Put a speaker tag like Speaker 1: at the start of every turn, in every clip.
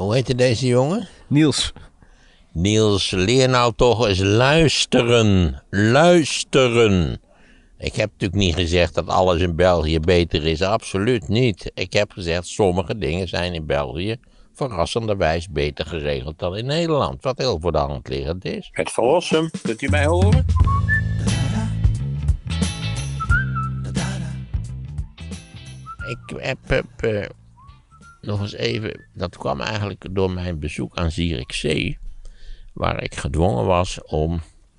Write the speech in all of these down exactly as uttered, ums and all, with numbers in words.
Speaker 1: Hoe heette deze jongen?
Speaker 2: Niels.
Speaker 1: Niels, leer nou toch eens luisteren. Luisteren. Ik heb natuurlijk niet gezegd dat alles in België beter is. Absoluut niet. Ik heb gezegd, sommige dingen zijn in België verrassenderwijs beter geregeld dan in Nederland. Wat heel voor de hand liggend is.
Speaker 3: Het verlossen, kunt u mij horen?
Speaker 1: Ik heb, heb uh, nog eens even, dat kwam eigenlijk door mijn bezoek aan Zierikzee, waar ik gedwongen was om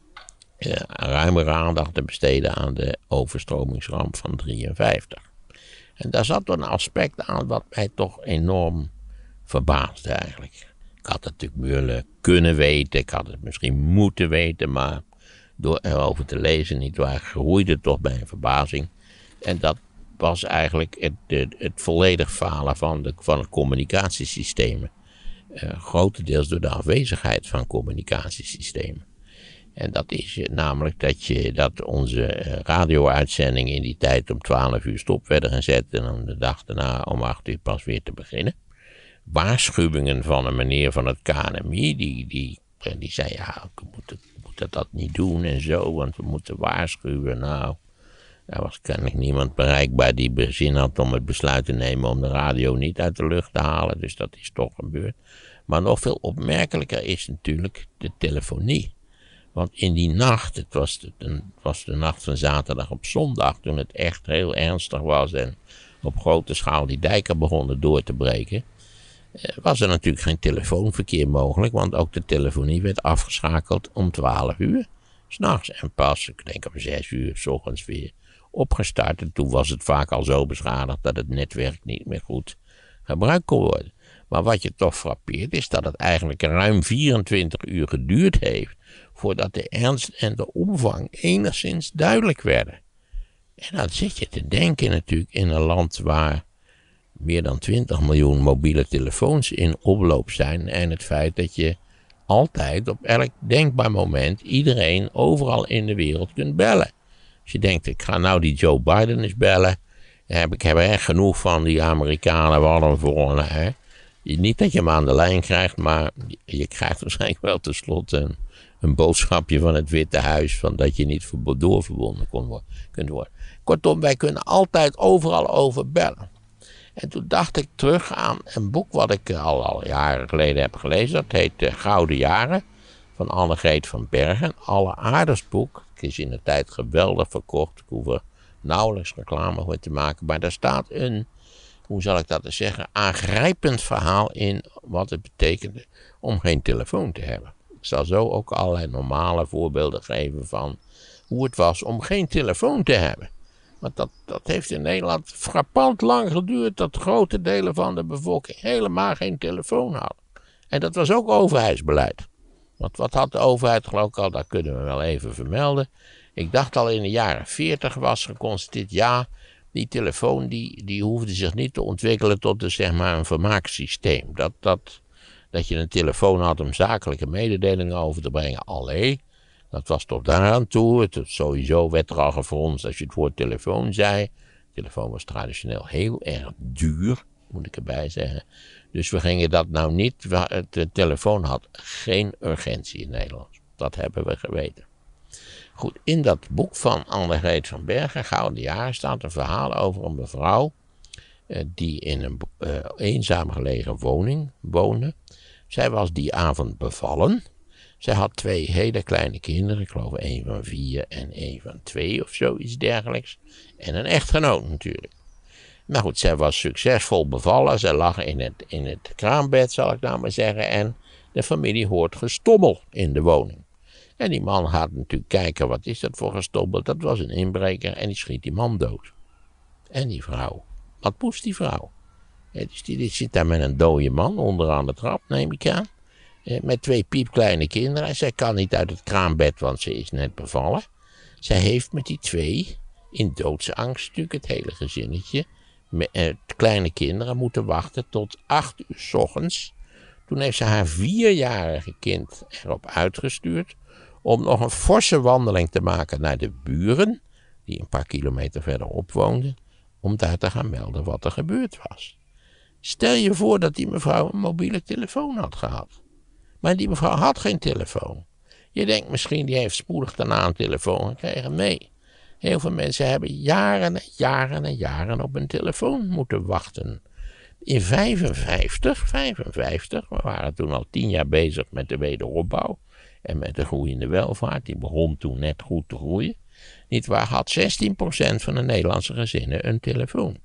Speaker 1: uh, ruimere aandacht te besteden aan de overstromingsramp van drieënvijftig. En daar zat een aspect aan wat mij toch enorm verbaasde eigenlijk. Ik had het natuurlijk willen kunnen weten, ik had het misschien moeten weten, maar door erover te lezen, nietwaar, groeide toch mijn verbazing. En dat was eigenlijk het, het, het volledig falen van de, van de communicatiesystemen. Uh, grotendeels door de afwezigheid van communicatiesystemen. En dat is namelijk dat, je, dat onze radio-uitzendingen in die tijd om twaalf uur stop werden gezet en om de dag daarna om acht uur pas weer te beginnen. Waarschuwingen van een meneer van het K N M I, die, die, die zei, ja, we moeten, we moeten dat niet doen en zo, want we moeten waarschuwen. Nou, er was kennelijk niemand bereikbaar die zin had om het besluit te nemen om de radio niet uit de lucht te halen, dus dat is toch gebeurd. Maar nog veel opmerkelijker is natuurlijk de telefonie. Want in die nacht, het was de, het was de nacht van zaterdag op zondag, toen het echt heel ernstig was en op grote schaal die dijken begonnen door te breken, was er natuurlijk geen telefoonverkeer mogelijk, want ook de telefonie werd afgeschakeld om twaalf uur, 's nachts. En pas, ik denk om zes uur, 's ochtends weer opgestart. En toen was het vaak al zo beschadigd dat het netwerk niet meer goed gebruikt kon worden. Maar wat je toch frappeert is dat het eigenlijk ruim vierentwintig uur geduurd heeft voordat de ernst en de omvang enigszins duidelijk werden. En dan zit je te denken natuurlijk in een land waar meer dan twintig miljoen mobiele telefoons in omloop zijn en het feit dat je altijd op elk denkbaar moment iedereen overal in de wereld kunt bellen. Als je denkt, ik ga nou die Joe Biden eens bellen, dan heb ik heb er echt genoeg van die Amerikanen, wat een voor hè. Niet dat je hem aan de lijn krijgt, maar je krijgt waarschijnlijk wel tenslotte een, een boodschapje van het Witte Huis van dat je niet doorverbonden kon worden, kunt worden. Kortom, wij kunnen altijd overal over bellen. En toen dacht ik terug aan een boek wat ik al, al jaren geleden heb gelezen. Dat heet uh, Gouden Jaren van Annegreet van Bergen. Alleraardigst boek. Het is in de tijd geweldig verkocht. Ik hoef er nauwelijks reclame voor te maken. Maar daar staat een, hoe zal ik dat eens zeggen, aangrijpend verhaal in wat het betekende om geen telefoon te hebben. Ik zal zo ook allerlei normale voorbeelden geven van hoe het was om geen telefoon te hebben. Want dat, dat heeft in Nederland frappant lang geduurd dat grote delen van de bevolking helemaal geen telefoon hadden. En dat was ook overheidsbeleid. Want wat had de overheid geloof ik al, dat kunnen we wel even vermelden. Ik dacht al in de jaren veertig was geconstateerd, ja, die telefoon die, die hoefde zich niet te ontwikkelen tot een, zeg maar, een vermaakssysteem. Dat, dat, dat je een telefoon had om zakelijke mededelingen over te brengen, allee. Dat was tot daaraan toe. Het, sowieso werd er al gefronst als je het woord telefoon zei. Telefoon was traditioneel heel erg duur, moet ik erbij zeggen. Dus we gingen dat nou niet. De telefoon had geen urgentie in Nederland. Dat hebben we geweten. Goed, in dat boek van Annegreet van Bergen, Gouden Jaren, staat een verhaal over een mevrouw eh, die in een uh, eenzaam gelegen woning woonde. Zij was die avond bevallen. Zij had twee hele kleine kinderen, ik geloof één van vier en één van twee of zoiets dergelijks. En een echtgenoot natuurlijk. Maar goed, zij was succesvol bevallen. Zij lag in het, in het kraambed, zal ik nou maar zeggen. En de familie hoort gestommel in de woning. En die man gaat natuurlijk kijken, wat is dat voor gestommel? Dat was een inbreker en die schiet die man dood. En die vrouw, wat poest die vrouw? Ja, dus die, die zit daar met een dode man onderaan de trap, neem ik aan. Met twee piepkleine kinderen. Zij kan niet uit het kraambed, want ze is net bevallen. Zij heeft met die twee, in doodsangst natuurlijk, het hele gezinnetje, met eh, kleine kinderen moeten wachten tot acht uur 's ochtends. Toen heeft ze haar vierjarige kind erop uitgestuurd om nog een forse wandeling te maken naar de buren, die een paar kilometer verderop woonden, om daar te gaan melden wat er gebeurd was. Stel je voor dat die mevrouw een mobiele telefoon had gehad. Maar die mevrouw had geen telefoon. Je denkt misschien, die heeft spoedig daarna een telefoon gekregen. Nee, heel veel mensen hebben jaren en jaren en jaren op een telefoon moeten wachten. In vijfenvijftig, vijfenvijftig, we waren toen al tien jaar bezig met de wederopbouw en met de groeiende welvaart, die begon toen net goed te groeien. Niet waar, had zestien procent van de Nederlandse gezinnen een telefoon.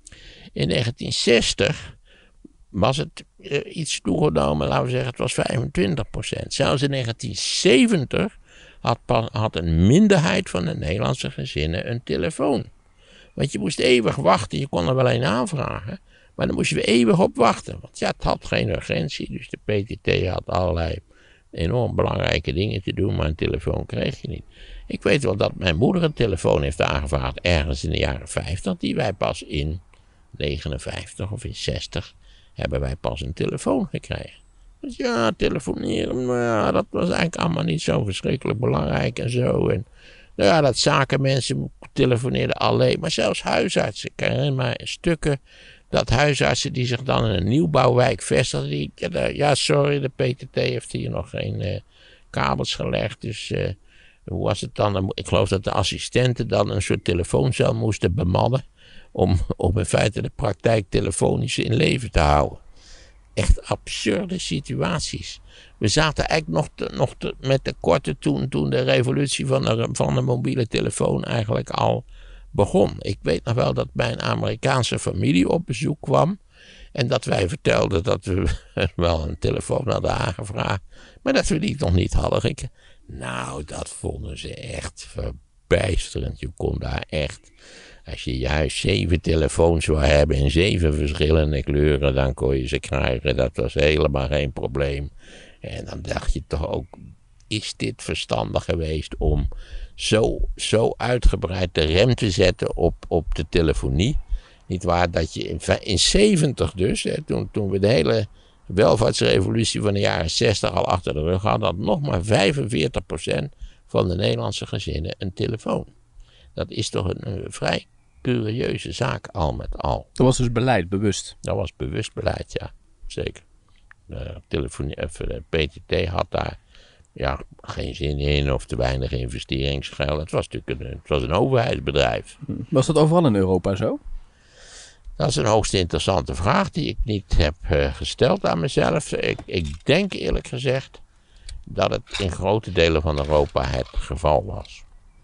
Speaker 1: In negentien zestig was het uh, iets toegenomen, laten we zeggen, het was vijfentwintig procent. Zelfs in negentien zeventig had, had een minderheid van de Nederlandse gezinnen een telefoon. Want je moest eeuwig wachten, je kon er wel een aanvragen, maar dan moest je weer eeuwig op wachten. Want ja, het had geen urgentie, dus de P T T had allerlei enorm belangrijke dingen te doen, maar een telefoon kreeg je niet. Ik weet wel dat mijn moeder een telefoon heeft aangevraagd ergens in de jaren vijftig, die wij pas in negenenvijftig of in zestig hebben wij pas een telefoon gekregen. Dus ja, telefoneren, maar ja, dat was eigenlijk allemaal niet zo verschrikkelijk belangrijk en zo. En nou ja, dat zakenmensen telefoneerden alleen, maar zelfs huisartsen. Ik herinner me stukken dat huisartsen die zich dan in een nieuwbouwwijk vestigden, die, ja sorry, de P T T heeft hier nog geen uh, kabels gelegd, dus uh, hoe was het dan? Ik geloof dat de assistenten dan een soort telefooncel moesten bemannen om, om in feite de praktijk telefonisch in leven te houden. Echt absurde situaties. We zaten eigenlijk nog, te, nog te, met tekorten toen, toen de revolutie van de, van de mobiele telefoon eigenlijk al begon. Ik weet nog wel dat mijn Amerikaanse familie op bezoek kwam en dat wij vertelden dat we wel een telefoon hadden aangevraagd, maar dat we die nog niet hadden. Ik, nou, dat vonden ze echt verbijsterend. Je kon daar echt, als je juist zeven telefoons zou hebben in zeven verschillende kleuren, dan kon je ze krijgen. Dat was helemaal geen probleem. En dan dacht je toch ook, is dit verstandig geweest om zo, zo uitgebreid de rem te zetten op, op de telefonie? Niet waar, dat je in, in zeventig dus, hè, toen, toen we de hele welvaartsrevolutie van de jaren zestig al achter de rug hadden, had nog maar vijfenveertig procent van de Nederlandse gezinnen een telefoon. Dat is toch een, een vrij curieuze zaak al met al.
Speaker 2: Dat was dus beleid, bewust?
Speaker 1: Dat was bewust beleid, ja. Zeker. De, telefonie, de P T T had daar ja, geen zin in of te weinig investeringsgeld. Het was natuurlijk een, het was een overheidsbedrijf.
Speaker 2: Was dat overal in Europa zo?
Speaker 1: Dat is een hoogst interessante vraag die ik niet heb uh, gesteld aan mezelf. Ik, ik denk eerlijk gezegd dat het in grote delen van Europa het geval was.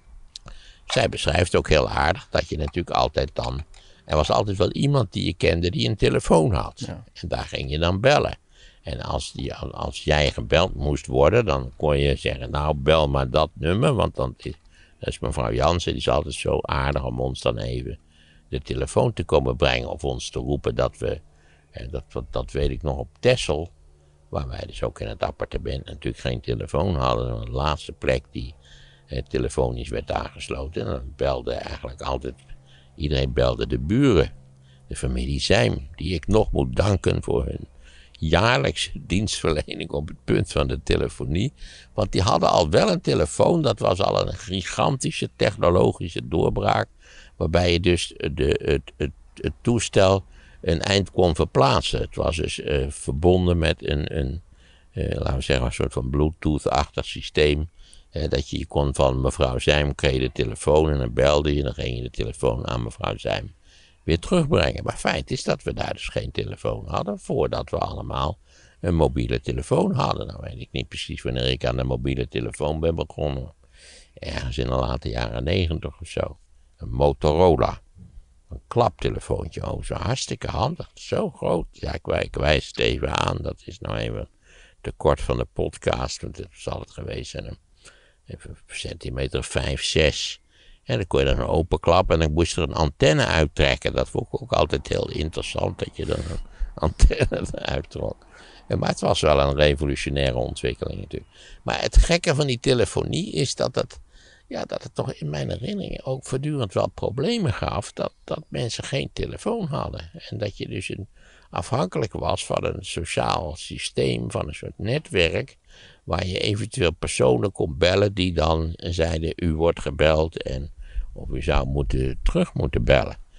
Speaker 1: Zij beschrijft ook heel aardig dat je natuurlijk altijd dan... Er was altijd wel iemand die je kende die een telefoon had. Ja. En daar ging je dan bellen. En als, die, als jij gebeld moest worden, dan kon je zeggen, nou bel maar dat nummer. Want dan is, dat is mevrouw Jansen, die is altijd zo aardig om ons dan even de telefoon te komen brengen. Of ons te roepen dat we, en dat, dat weet ik nog op Texel, waar wij dus ook in het appartement natuurlijk geen telefoon hadden. De laatste plek die eh, telefonisch werd aangesloten. En dan belde eigenlijk altijd, iedereen belde de buren. De familie Zijm, die ik nog moet danken voor hun jaarlijkse dienstverlening op het punt van de telefonie. Want die hadden al wel een telefoon, dat was al een gigantische technologische doorbraak, waarbij je dus de, het, het, het toestel een eind kon verplaatsen. Het was dus uh, verbonden met een, een uh, laten we zeggen, een soort van Bluetooth-achtig systeem. Uh, dat je, je kon van mevrouw Zijm kreeg je de telefoon en dan belde je, dan ging je de telefoon aan mevrouw Zijm weer terugbrengen. Maar feit is dat we daar dus geen telefoon hadden, voordat we allemaal een mobiele telefoon hadden. Nou weet ik niet precies wanneer ik aan de mobiele telefoon ben begonnen. Ergens in de late jaren negentig of zo. Een Motorola. Een klaptelefoontje, oh, zo hartstikke handig. Zo groot. Ja, ik, ik wijs het even aan. Dat is nou even te kort van de podcast, want het zal het geweest zijn. Een, even een centimeter vijf, zes. En dan kon je dan een open klap en dan moest er een antenne uittrekken. Dat vond ik ook altijd heel interessant, dat je dan een antenne eruit trok. Maar het was wel een revolutionaire ontwikkeling natuurlijk. Maar het gekke van die telefonie is dat het, ja, dat het toch in mijn herinnering ook voortdurend wel problemen gaf. Dat, dat mensen geen telefoon hadden. En dat je dus een, afhankelijk was van een sociaal systeem, van een soort netwerk, waar je eventueel personen kon bellen die dan zeiden, u wordt gebeld en of u zou moeten, terug moeten bellen.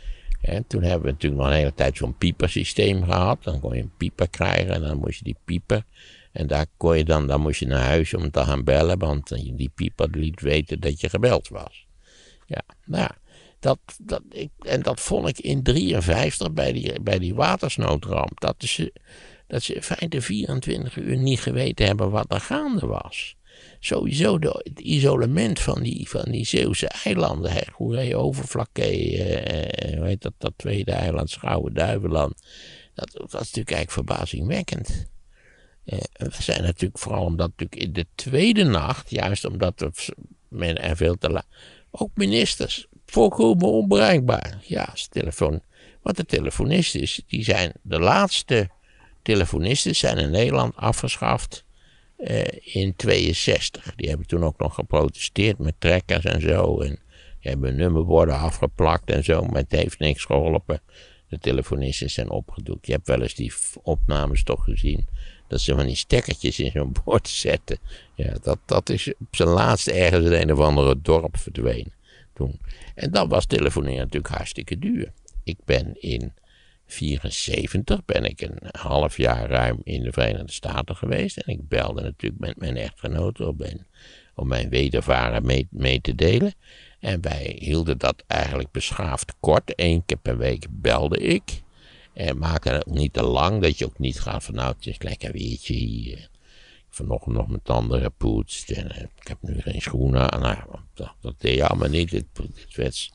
Speaker 1: En toen hebben we natuurlijk nog een hele tijd zo'n piepersysteem gehad. Dan kon je een pieper krijgen en dan moest je die pieper. En daar kon je dan, dan moest je naar huis om te gaan bellen, want die pieper liet weten dat je gebeld was. Ja, nou ja, dat, dat, ik, en dat vond ik in drieënvijftig bij die, bij die watersnoodramp. Dat ze, dat ze in feite vierentwintig uur niet geweten hebben wat er gaande was. Sowieso de, het isolement van die, van die Zeeuwse eilanden, hè, Goeree, Overflakkee, eh, hoe heet dat, dat tweede eiland, Schouwen-Duiveland. Dat, dat was natuurlijk eigenlijk verbazingwekkend. Eh, we zijn natuurlijk vooral omdat natuurlijk in de tweede nacht, juist omdat er, men er veel te laat, ook ministers, volkomen onbereikbaar. Ja, als telefoon, want de telefonisten, die zijn, de laatste telefonisten zijn in Nederland afgeschaft uh, in tweeënzestig. Die hebben toen ook nog geprotesteerd met trekkers en zo. En die hebben nummerborden afgeplakt en zo, maar het heeft niks geholpen. De telefonisten zijn opgedoekt. Je hebt wel eens die opnames toch gezien, dat ze van die stekkertjes in zo'n bord zetten. Ja, dat, dat is op zijn laatste ergens in een of andere dorp verdwenen toen. En dan was telefoneren natuurlijk hartstikke duur. Ik ben in vierenzeventig ben ik een half jaar ruim in de Verenigde Staten geweest. En ik belde natuurlijk met mijn echtgenote op en, om mijn wedervaren mee, mee te delen. En wij hielden dat eigenlijk beschaafd kort. Eén keer per week belde ik. En maakte het niet te lang, dat je ook niet gaat van nou, het is lekker weertje hier. Vanochtend nog mijn tanden gepoetst en uh, ik heb nu geen schoenen aan. Nou, dat, dat deed je allemaal niet. Het, het werd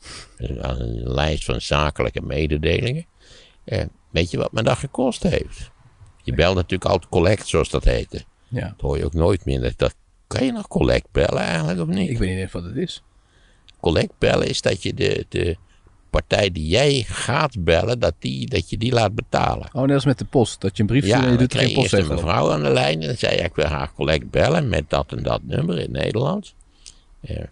Speaker 1: een lijst van zakelijke mededelingen. Uh, weet je wat me dat gekost heeft? Je belt natuurlijk altijd collect, zoals dat heette.
Speaker 2: Ja.
Speaker 1: Dat hoor je ook nooit meer. Dat, kan je nog collect bellen eigenlijk of niet?
Speaker 2: Ik weet niet eens wat het is.
Speaker 1: Collect bellen is dat je de, de partij die jij gaat bellen, dat, die, dat je die laat betalen.
Speaker 2: Oh, net als met de post. Dat je een brief stuurt
Speaker 1: Ja,
Speaker 2: en je
Speaker 1: dan
Speaker 2: doet er geen
Speaker 1: kreeg je eerst
Speaker 2: postzegel
Speaker 1: een
Speaker 2: op.
Speaker 1: mevrouw aan de lijn en dan zei je, ik wil graag collect bellen met dat en dat nummer in Nederland. Ja.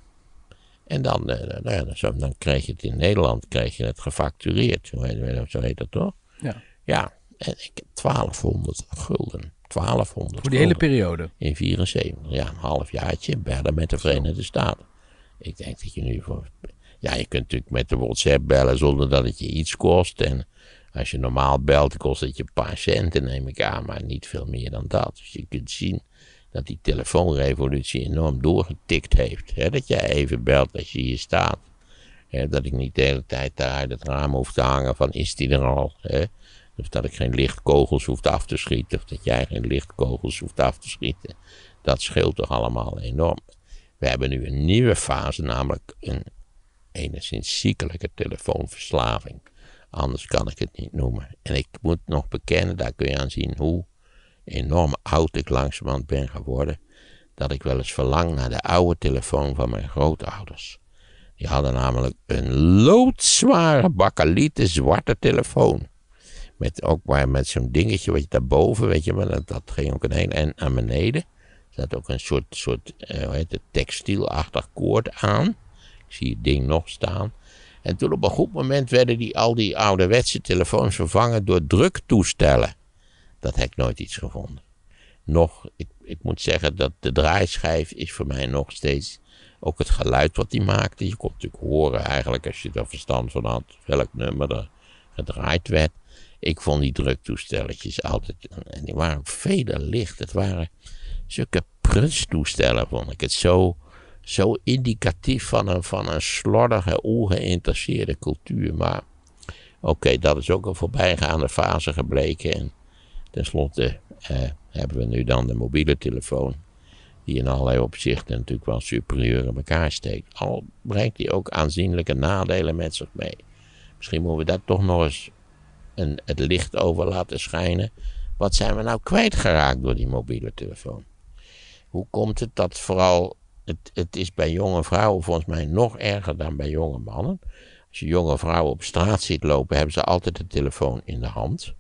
Speaker 1: En dan, uh, nou ja, zo, dan kreeg je het in Nederland, kreeg je het gefactureerd. Zo heet, zo heet dat toch?
Speaker 2: Ja.
Speaker 1: Ja, en ik heb twaalfhonderd gulden. twaalfhonderd
Speaker 2: Voor die hele
Speaker 1: gulden.
Speaker 2: periode.
Speaker 1: In vierenzeventig, ja, een halfjaartje bellen met de Verenigde Staten. Ik denk dat je nu voor... Ja, je kunt natuurlijk met de WhatsApp bellen zonder dat het je iets kost. En als je normaal belt, kost het je een paar centen, neem ik aan, maar niet veel meer dan dat. Dus je kunt zien dat die telefoonrevolutie enorm doorgetikt heeft. Hè? Dat jij even belt als je hier staat. Hè? Dat ik niet de hele tijd daar uit het raam hoef te hangen van is die er al. Hè? Of dat ik geen lichtkogels hoef af te schieten. Of dat jij geen lichtkogels hoeft af te schieten. Dat scheelt toch allemaal enorm. We hebben nu een nieuwe fase, namelijk een enigszins ziekelijke telefoonverslaving. Anders kan ik het niet noemen. En ik moet nog bekennen, daar kun je aan zien hoe enorm oud ik langzamerhand ben geworden. Dat ik wel eens verlang naar de oude telefoon van mijn grootouders. Die hadden namelijk een loodzware bakkelieten zwarte telefoon. Met, ook maar met zo'n dingetje wat je daarboven, weet je wel, dat, dat ging ook een heel en naar beneden. Er zat ook een soort, soort uh, hoe heet het, textielachtig koord aan. Ik zie het ding nog staan. En toen op een goed moment werden die, al die ouderwetse telefoons vervangen door druktoestellen. Dat heb ik nooit iets gevonden. Nog, ik, ik moet zeggen dat de draaischijf is voor mij nog steeds ook het geluid wat die maakte. Je kon natuurlijk horen eigenlijk als je er verstand van had welk nummer er gedraaid werd. Ik vond die druktoestelletjes altijd, en die waren ook veel licht. Het waren zulke prutstoestellen, vond ik het zo, zo indicatief van een, van een slordige, ongeïnteresseerde cultuur. Maar oké, okay, dat is ook een voorbijgaande fase gebleken. En tenslotte eh, hebben we nu dan de mobiele telefoon, die in allerlei opzichten natuurlijk wel superieur in elkaar steekt. Al brengt die ook aanzienlijke nadelen met zich mee. Misschien moeten we daar toch nog eens een, het licht over laten schijnen. Wat zijn we nou kwijtgeraakt door die mobiele telefoon? Hoe komt het dat vooral, het, het is bij jonge vrouwen volgens mij nog erger dan bij jonge mannen. Als je jonge vrouwen op straat ziet lopen, hebben ze altijd de telefoon in de hand.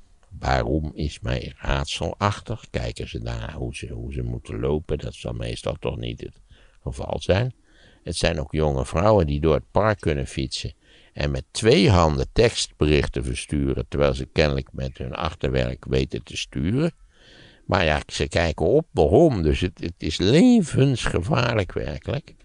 Speaker 1: Waarom is mij raadselachtig? Kijken ze naar hoe ze, hoe ze moeten lopen, dat zal meestal toch niet het geval zijn. Het zijn ook jonge vrouwen die door het park kunnen fietsen en met twee handen tekstberichten versturen, terwijl ze kennelijk met hun achterwerk weten te sturen. Maar ja, ze kijken op, waarom? Dus het, het is levensgevaarlijk werkelijk.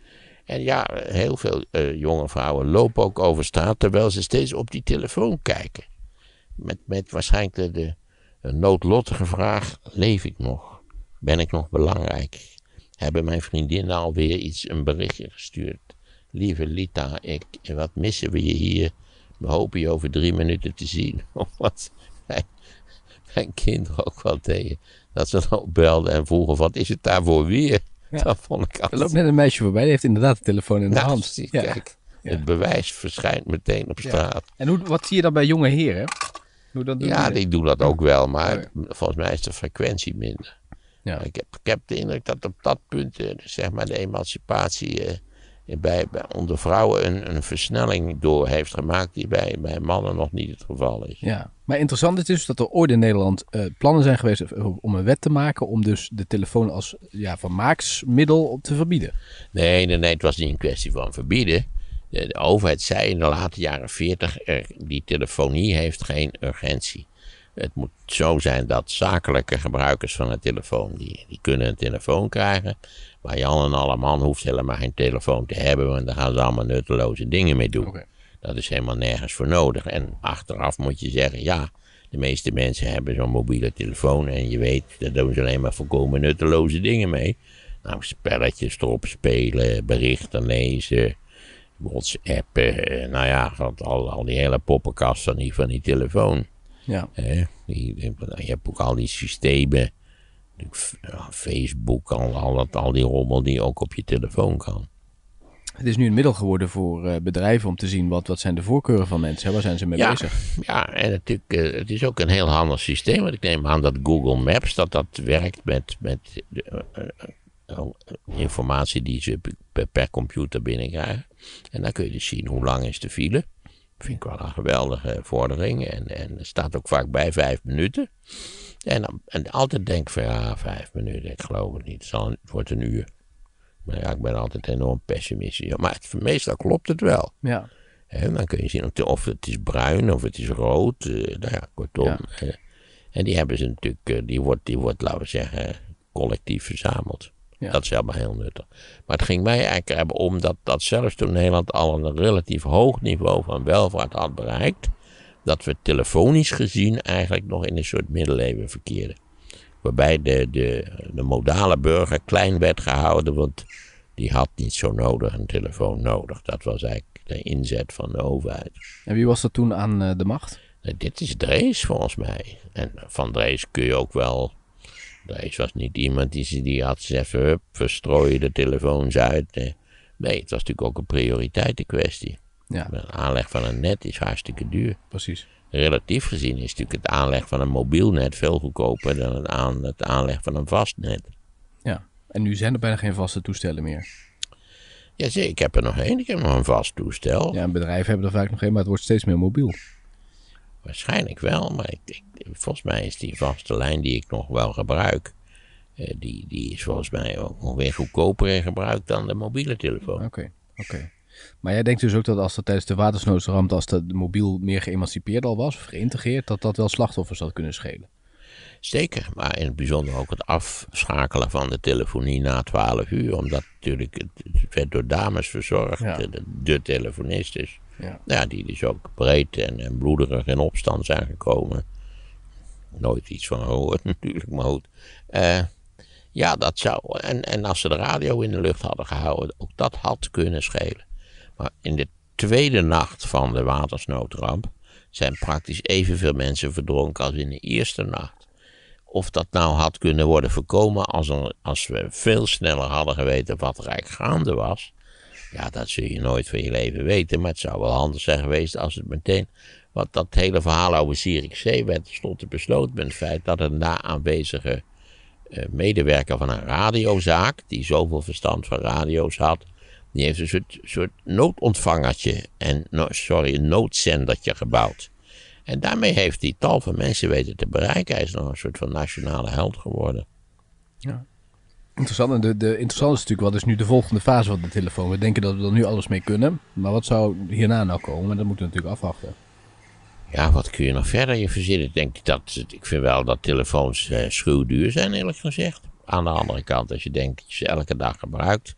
Speaker 1: En ja, heel veel uh, jonge vrouwen lopen ook over straat terwijl ze steeds op die telefoon kijken. Met, met waarschijnlijk de, de, de noodlottige vraag, leef ik nog? Ben ik nog belangrijk? Hebben mijn vriendinnen alweer iets, een berichtje gestuurd? Lieve Lita, ik, wat missen we je hier? We hopen je over drie minuten te zien. Of wat mijn, mijn kinderen ook wel tegen. Dat ze dan belden en vroegen, wat is het daar voor weer?
Speaker 2: Ja.
Speaker 1: Dat vond ik altijd...
Speaker 2: Er loopt net een meisje voorbij, die heeft inderdaad de telefoon in de
Speaker 1: nou,
Speaker 2: hand.
Speaker 1: precies,
Speaker 2: Ja.
Speaker 1: kijk,
Speaker 2: Ja.
Speaker 1: het bewijs verschijnt meteen op straat.
Speaker 2: En hoe, wat zie je dan bij jonge heren? Hoe dat doen
Speaker 1: Ja,
Speaker 2: die?
Speaker 1: die doen dat ook wel, maar
Speaker 2: Oh, ja.
Speaker 1: volgens mij is de frequentie minder.
Speaker 2: Ja.
Speaker 1: Ik, heb, ik heb de indruk dat op dat punt, eh, zeg maar, de emancipatie eh, bij, bij onder vrouwen een, een versnelling door heeft gemaakt die bij, bij mannen nog niet het geval is.
Speaker 2: Ja, maar interessant is dus dat er ooit in Nederland uh, plannen zijn geweest om een wet te maken om dus de telefoon als ja, vermaaksmiddel te verbieden.
Speaker 1: Nee, nee, nee, het was niet een kwestie van verbieden. De, de overheid zei in de late jaren veertig, die telefonie heeft geen urgentie. Het moet zo zijn dat zakelijke gebruikers van een telefoon, die, die kunnen een telefoon krijgen. Maar Jan en Alleman hoeft helemaal geen telefoon te hebben, want daar gaan ze allemaal nutteloze dingen mee doen.
Speaker 2: Okay.
Speaker 1: Dat is helemaal nergens voor nodig. En achteraf moet je zeggen, ja, de meeste mensen hebben zo'n mobiele telefoon en je weet, daar doen ze alleen maar volkomen nutteloze dingen mee. Nou, spelletjes erop spelen, berichten lezen, WhatsAppen, nou ja, al, al die hele poppenkast van die, van die telefoon.
Speaker 2: Ja.
Speaker 1: Eh, die, die, je hebt ook al die systemen, Facebook, al, al, dat, al die rommel die ook op je telefoon kan.
Speaker 2: Het is nu een middel geworden voor uh, bedrijven om te zien wat, wat zijn de voorkeuren van mensen. Hè? Waar zijn ze mee
Speaker 1: ja,
Speaker 2: bezig?
Speaker 1: Ja, en natuurlijk, uh, het is ook een heel handig systeem. Want ik neem aan dat Google Maps, dat dat werkt met, met uh, uh, uh, informatie die ze per, per computer binnenkrijgen. En dan kun je dus zien hoe lang is de file. Dat vind ik wel een geweldige vordering. En, en er staat ook vaak bij vijf minuten. En, dan, en altijd denk ik van ja, vijf minuten, ik geloof het niet. Het, zal, het wordt een uur. Maar ja, ik ben altijd enorm pessimistisch. Maar het, meestal klopt het wel.
Speaker 2: Ja.
Speaker 1: En dan kun je zien of het is bruin of het is rood. Uh, nou ja, kortom.
Speaker 2: Ja.
Speaker 1: Uh, en die hebben ze natuurlijk, uh, die wordt, die wordt, laten we zeggen, collectief verzameld.
Speaker 2: Ja.
Speaker 1: Dat is helemaal heel nuttig. Maar het ging mij eigenlijk hebben om dat, dat zelfs toen Nederland al een relatief hoog niveau van welvaart had bereikt, dat we telefonisch gezien eigenlijk nog in een soort middeleeuwen verkeerden. Waarbij de, de, de modale burger klein werd gehouden, want die had niet zo nodig een telefoon nodig. Dat was eigenlijk de inzet van de overheid.
Speaker 2: En wie was er toen aan uh, de macht?
Speaker 1: Nou, dit is Drees volgens mij. En van Drees kun je ook wel... Drees was niet iemand die, die had gezegd, hup, verstrooien de telefoons uit. Nee, het was natuurlijk ook een prioriteitenkwestie.
Speaker 2: Ja.
Speaker 1: De aanleg van een net is hartstikke duur.
Speaker 2: Precies.
Speaker 1: Relatief gezien is natuurlijk het aanleg van een mobiel net veel goedkoper dan het, aan, het aanleg van een vast net.
Speaker 2: Ja, en nu zijn er bijna geen vaste toestellen meer.
Speaker 1: Ja, zie, ik heb er nog één. Ik heb nog een vast toestel.
Speaker 2: Ja, bedrijven hebben er vaak nog één, maar het wordt steeds meer mobiel.
Speaker 1: Waarschijnlijk wel, maar ik, ik, volgens mij is die vaste lijn die ik nog wel gebruik, eh, die, die is volgens mij ook nog weer goedkoper in gebruik dan de mobiele telefoon.
Speaker 2: Oké, okay, oké. Okay. Maar jij denkt dus ook dat als dat tijdens de watersnoodramp, als de mobiel meer geëmancipeerd al was, of geïntegreerd, dat dat wel slachtoffers had kunnen schelen?
Speaker 1: Zeker, maar in het bijzonder ook het afschakelen van de telefonie na twaalf uur, omdat natuurlijk het, het werd door dames verzorgd,
Speaker 2: Ja.
Speaker 1: de, de telefonist is.
Speaker 2: Ja.
Speaker 1: Ja, die is ook breed en, en bloederig in opstand zijn gekomen. Nooit iets van gehoord natuurlijk, maar goed. Uh, ja, dat zou, en, en als ze de radio in de lucht hadden gehouden, ook dat had kunnen schelen. Maar in de tweede nacht van de watersnoodramp zijn praktisch evenveel mensen verdronken als in de eerste nacht. Of dat nou had kunnen worden voorkomen als, er, als we veel sneller hadden geweten wat er eigenlijk gaande was. Ja, dat zul je nooit van je leven weten, maar het zou wel handig zijn geweest als het meteen, wat dat hele verhaal over Zierikzee werd, stond er besloten met het feit dat een daar aanwezige uh, medewerker van een radiozaak, die zoveel verstand van radio's had, die heeft een soort, soort noodontvangertje, en, no, sorry, een noodzendertje gebouwd. En daarmee heeft hij tal van mensen weten te bereiken. Hij is nog een soort van nationale held geworden.
Speaker 2: Ja. Interessant. En de, de interessant is natuurlijk, wat is nu de volgende fase van de telefoon? We denken dat we er nu alles mee kunnen. Maar wat zou hierna nou komen? Dat moeten we natuurlijk afwachten.
Speaker 1: Ja, wat kun je nog verder je verzinnen? Ik denk dat, ik vind wel dat telefoons eh, schuwduur zijn, eerlijk gezegd. Aan de andere kant, als je denkt dat je ze elke dag gebruikt.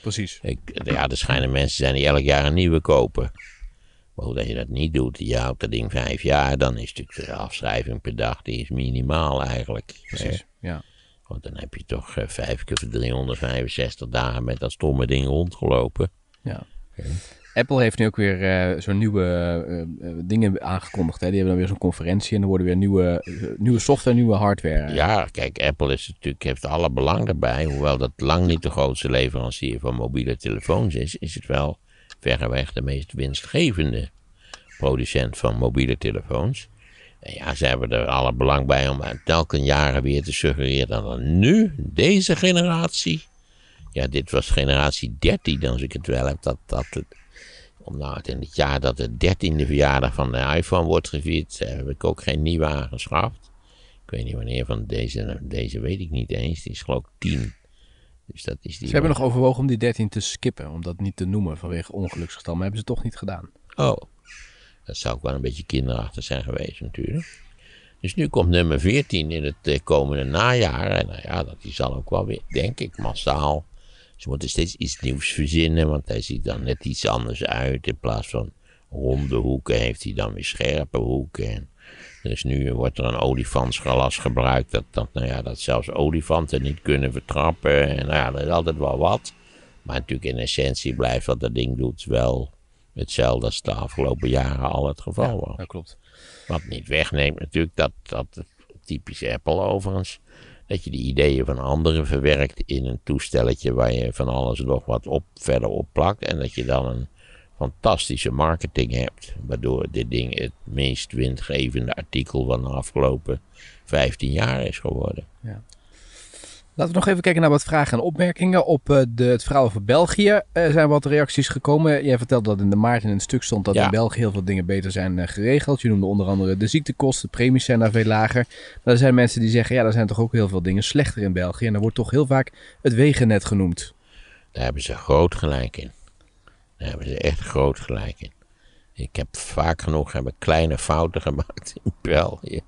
Speaker 2: precies.
Speaker 1: Ik, ja, er schijnen mensen zijn die elk jaar een nieuwe kopen. Maar hoe dat je dat niet doet, je houdt dat ding vijf jaar, dan is natuurlijk de afschrijving per dag, die is minimaal eigenlijk.
Speaker 2: Precies,
Speaker 1: Eh,
Speaker 2: ja.
Speaker 1: Want dan heb je toch uh, vijf keer voor driehonderdvijfenzestig dagen met dat stomme ding rondgelopen.
Speaker 2: ja.
Speaker 1: Ja.
Speaker 2: Apple heeft nu ook weer uh, zo'n nieuwe uh, uh, dingen aangekondigd. Hè? Die hebben dan weer zo'n conferentie en er worden weer nieuwe, uh, nieuwe software, nieuwe hardware.
Speaker 1: Ja, kijk, Apple is natuurlijk, heeft alle belang daarbij. Hoewel dat lang niet de grootste leverancier van mobiele telefoons is, is het wel verreweg de meest winstgevende producent van mobiele telefoons. En ja, ze hebben er alle belang bij om telkens jaren weer te suggereren dat er nu, deze generatie, ja, dit was generatie dertien, als ik het wel heb, dat, dat het, om nou in het jaar dat de dertiende verjaardag van de iPhone wordt gevierd, heb ik ook geen nieuwe aangeschaft. Ik weet niet wanneer van deze, deze weet ik niet eens, die is geloof ik tien. Dus dat is die.
Speaker 2: Ze hebben nog overwogen om die dertien te skippen, om dat niet te noemen vanwege ongeluksgetal, maar hebben ze toch niet gedaan.
Speaker 1: Oh, dat zou ook wel een beetje kinderachtig zijn geweest natuurlijk. Dus nu komt nummer veertien in het komende najaar. En nou ja, dat die zal ook wel weer, denk ik, massaal. Ze moeten steeds iets nieuws verzinnen, want hij ziet dan net iets anders uit. In plaats van ronde hoeken heeft hij dan weer scherpe hoeken. En er is nu, wordt er een olifantsglas gebruikt, dat, dat, nou ja, dat zelfs olifanten niet kunnen vertrappen. En nou ja, dat is altijd wel wat. Maar natuurlijk in essentie blijft wat dat ding doet wel hetzelfde als de afgelopen jaren al het geval was.
Speaker 2: Ja, dat klopt.
Speaker 1: Wat niet wegneemt natuurlijk dat, dat typisch Apple overigens, dat je die ideeën van anderen verwerkt in een toestelletje waar je van alles nog wat op, verder op plakt. En dat je dan een fantastische marketing hebt, waardoor dit ding het meest winstgevende artikel van de afgelopen vijftien jaar is geworden.
Speaker 2: Ja. Laten we nog even kijken naar wat vragen en opmerkingen. Op uh, de, het verhaal over België uh, zijn wat reacties gekomen. Jij vertelde dat in de maart in een stuk stond dat
Speaker 1: Ja.
Speaker 2: in België heel veel dingen beter zijn uh, geregeld. Je noemde onder andere de ziektekosten, de premies zijn daar veel lager. Maar er zijn mensen die zeggen, ja, er zijn toch ook heel veel dingen slechter in België. En er wordt toch heel vaak het wegennet genoemd.
Speaker 1: Daar hebben ze groot gelijk in. Daar hebben ze echt groot gelijk in. Ik heb vaak genoeg heb ik kleine fouten gemaakt in België.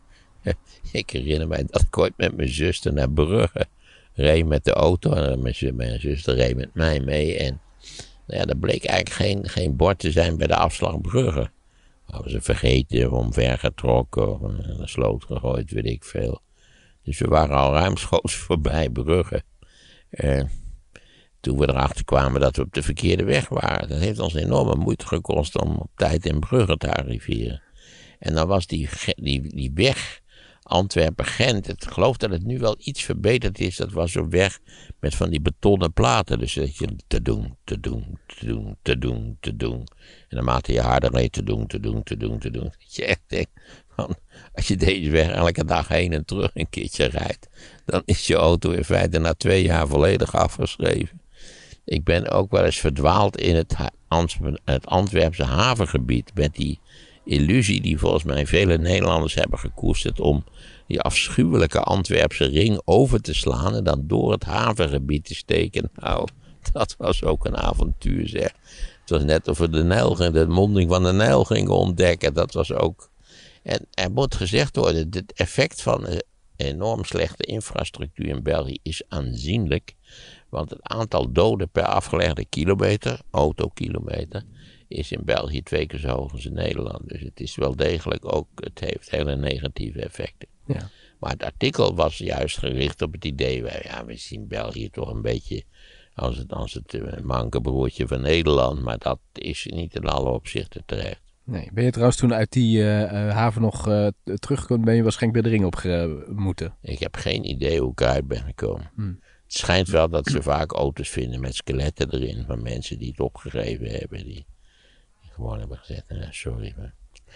Speaker 1: Ik herinner mij dat ik ooit met mijn zuster naar Brugge reed met de auto. En mijn, zus, mijn zuster reed met mij mee. En nou ja, er bleek eigenlijk geen, geen bord te zijn bij de afslag Brugge. Hadden ze vergeten, omvergetrokken, of in de sloot gegooid, weet ik veel. Dus we waren al ruimschoots voorbij Brugge. Uh, toen we erachter kwamen dat we op de verkeerde weg waren. Dat heeft ons enorme moeite gekost om op tijd in Brugge te arriveren. En dan was die, die, die weg Antwerpen-Gent. Ik geloof dat het nu wel iets verbeterd is. Dat was zo'n weg met van die betonnen platen. Dus dat je te doen, te doen, te doen, te doen, te doen. En naarmate je harder reed, te doen, te doen, te doen, te doen. Dat je echt denkt, van, als je deze weg elke dag heen en terug een keertje rijdt, dan is je auto in feite na twee jaar volledig afgeschreven. Ik ben ook wel eens verdwaald in het, het Antwerpse havengebied met die illusie die volgens mij vele Nederlanders hebben gekoesterd om die afschuwelijke Antwerpse ring over te slaan en dan door het havengebied te steken. Nou, dat was ook een avontuur, zeg. Het was net of we de Nijl, de monding van de Nijl gingen ontdekken. Dat was ook. En er moet gezegd worden, het effect van de enorm slechte infrastructuur in België is aanzienlijk. Want het aantal doden per afgelegde kilometer, autokilometer, is in België twee keer zo hoog als in Nederland. Dus het is wel degelijk ook, het heeft hele negatieve effecten.
Speaker 2: Ja.
Speaker 1: Maar het artikel was juist gericht op het idee, ja, we zien België toch een beetje als het, als het uh, manke broertje van Nederland, maar dat is niet in alle opzichten terecht.
Speaker 2: Nee. Ben je trouwens toen uit die uh, uh, haven nog uh, teruggekomen, ben je waarschijnlijk bij de ring op ge- moeten?
Speaker 1: Ik heb geen idee hoe ik eruit ben gekomen.
Speaker 2: Hmm.
Speaker 1: Het schijnt wel dat ze vaak auto's vinden met skeletten erin van mensen die het opgegeven hebben, die gewoon hebben gezegd, uh, sorry. Maar...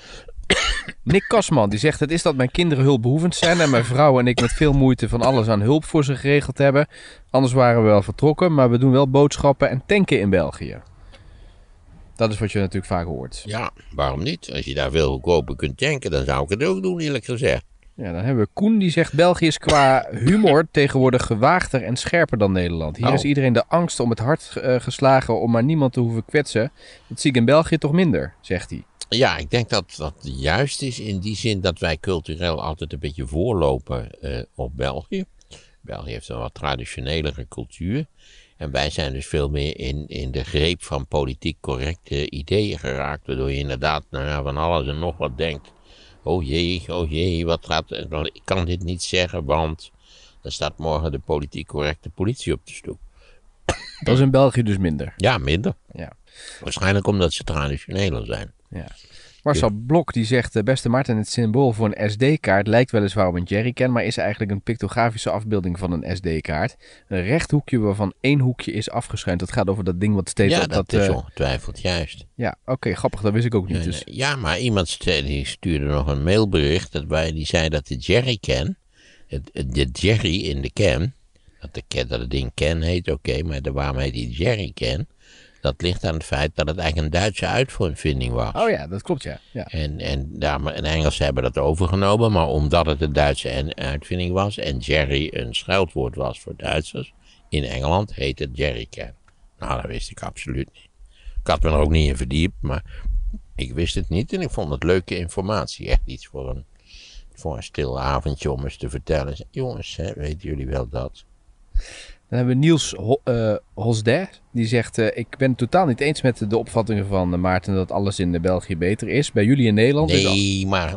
Speaker 2: Nick Kasman, die zegt, het is dat mijn kinderen hulpbehoevend zijn en mijn vrouw en ik met veel moeite van alles aan hulp voor ze geregeld hebben. Anders waren we wel vertrokken, maar we doen wel boodschappen en tanken in België. Dat is wat je natuurlijk vaak hoort.
Speaker 1: Ja, waarom niet? Als je daar veel goedkoper kunt tanken, dan zou ik het ook doen, eerlijk gezegd.
Speaker 2: Ja, dan hebben we Koen, die zegt, België is qua humor tegenwoordig gewaagder en scherper dan Nederland. Hier
Speaker 1: oh.
Speaker 2: is iedereen de angst om het hart uh, geslagen om maar niemand te hoeven kwetsen. Dat zie ik in België toch minder, zegt hij.
Speaker 1: Ja, ik denk dat dat juist is in die zin dat wij cultureel altijd een beetje voorlopen uh, op België. België heeft een wat traditionelere cultuur. En wij zijn dus veel meer in, in de greep van politiek correcte ideeën geraakt. Waardoor je inderdaad nou ja, van alles en nog wat denkt. Oh jee, oh jee, wat gaat... Ik kan dit niet zeggen, want... dan staat morgen de politiek correcte politie op de stoep.
Speaker 2: Dat is in België dus minder.
Speaker 1: Ja, minder.
Speaker 2: Ja.
Speaker 1: Waarschijnlijk omdat ze traditioneler zijn.
Speaker 2: Ja. Marcel Blok die zegt, uh, beste Maarten, het symbool voor een S D-kaart lijkt weliswaar op een jerrycan, maar is eigenlijk een pictografische afbeelding van een S D-kaart. Een rechthoekje waarvan één hoekje is afgeschuind. Dat gaat over dat ding wat steeds...
Speaker 1: Ja,
Speaker 2: op
Speaker 1: dat,
Speaker 2: dat
Speaker 1: is
Speaker 2: uh...
Speaker 1: ongetwijfeld juist.
Speaker 2: Ja, oké, okay, grappig, dat wist ik ook niet.
Speaker 1: Nee,
Speaker 2: dus.
Speaker 1: nee. Ja, maar iemand st- die stuurde nog een mailbericht dat wij, die zei dat de jerrycan, het, het, de jerry in de can, dat, de can, dat het ding can heet, oké, okay, maar de, waarom heet die jerrycan? Dat ligt aan het feit dat het eigenlijk een Duitse uitvinding was.
Speaker 2: Oh ja, dat klopt, ja. ja.
Speaker 1: En, en, daar, en Engelsen hebben dat overgenomen, maar omdat het een Duitse uitvinding was en jerry een schuilwoord was voor Duitsers, in Engeland heet het jerrycan. Nou, dat wist ik absoluut niet. Ik had me er ook niet in verdiept, maar ik wist het niet en ik vond het leuke informatie. Echt iets voor een, voor een stil avondje om eens te vertellen. Jongens, hè, weten jullie wel dat?
Speaker 2: Dan hebben we Niels Ho- uh, Hosder. Die zegt, uh, ik ben het totaal niet eens met de opvattingen van uh, Maarten dat alles in uh, België beter is. Bij jullie in Nederland
Speaker 1: nee,
Speaker 2: is al...
Speaker 1: Nee, maar...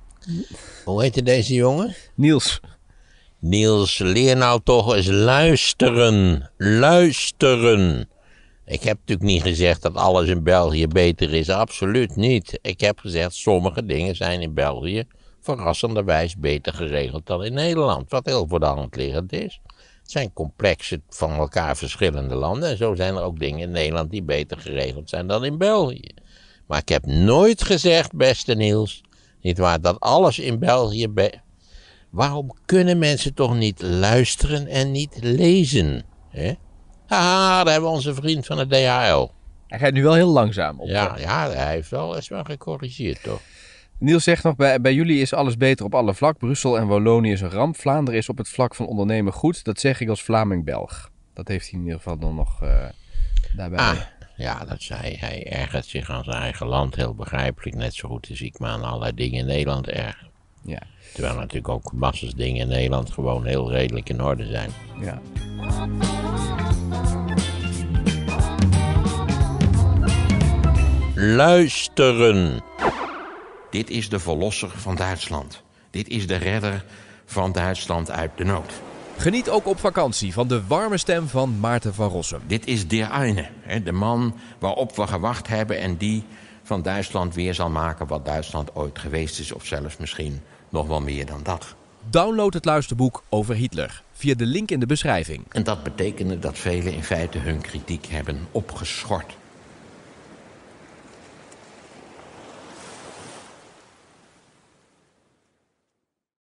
Speaker 1: Hoe heette deze jongen?
Speaker 2: Niels.
Speaker 1: Niels, leer nou toch eens luisteren. Luisteren. Ik heb natuurlijk niet gezegd dat alles in België beter is. Absoluut niet. Ik heb gezegd, sommige dingen zijn in België verrassenderwijs beter geregeld dan in Nederland. Wat heel voor de hand liggend is. Het zijn complexe, van elkaar verschillende landen. En zo zijn er ook dingen in Nederland die beter geregeld zijn dan in België. Maar ik heb nooit gezegd, beste Niels, nietwaar, dat alles in België... Be- Waarom kunnen mensen toch niet luisteren en niet lezen? Hè? Haha, daar hebben we onze vriend van het D H L.
Speaker 2: Hij gaat nu wel heel langzaam op.
Speaker 1: Ja, ja, hij heeft wel, is wel gecorrigeerd, toch?
Speaker 2: Niels zegt nog, bij, bij jullie is alles beter op alle vlak. Brussel en Wallonië is een ramp. Vlaanderen is op het vlak van ondernemen goed. Dat zeg ik als Vlaming-Belg. Dat heeft hij in ieder geval dan nog uh, daarbij.
Speaker 1: Ah, ja, dat zei hij. Ergert zich aan zijn eigen land, heel begrijpelijk. Net zo goed als ik me aan allerlei dingen in Nederland erger.
Speaker 2: Ja.
Speaker 1: Terwijl natuurlijk ook massas dingen in Nederland gewoon heel redelijk in orde zijn.
Speaker 2: Ja.
Speaker 1: Luisteren.
Speaker 4: Dit is de verlosser van Duitsland. Dit is de redder van Duitsland uit de nood.
Speaker 5: Geniet ook op vakantie van de warme stem van Maarten van Rossum.
Speaker 4: Dit is der eine, de man waarop we gewacht hebben en die van Duitsland weer zal maken wat Duitsland ooit geweest is, of zelfs misschien nog wel meer dan dat.
Speaker 5: Download het luisterboek over Hitler via de link in de beschrijving.
Speaker 4: En dat betekende dat velen in feite hun kritiek hebben opgeschort.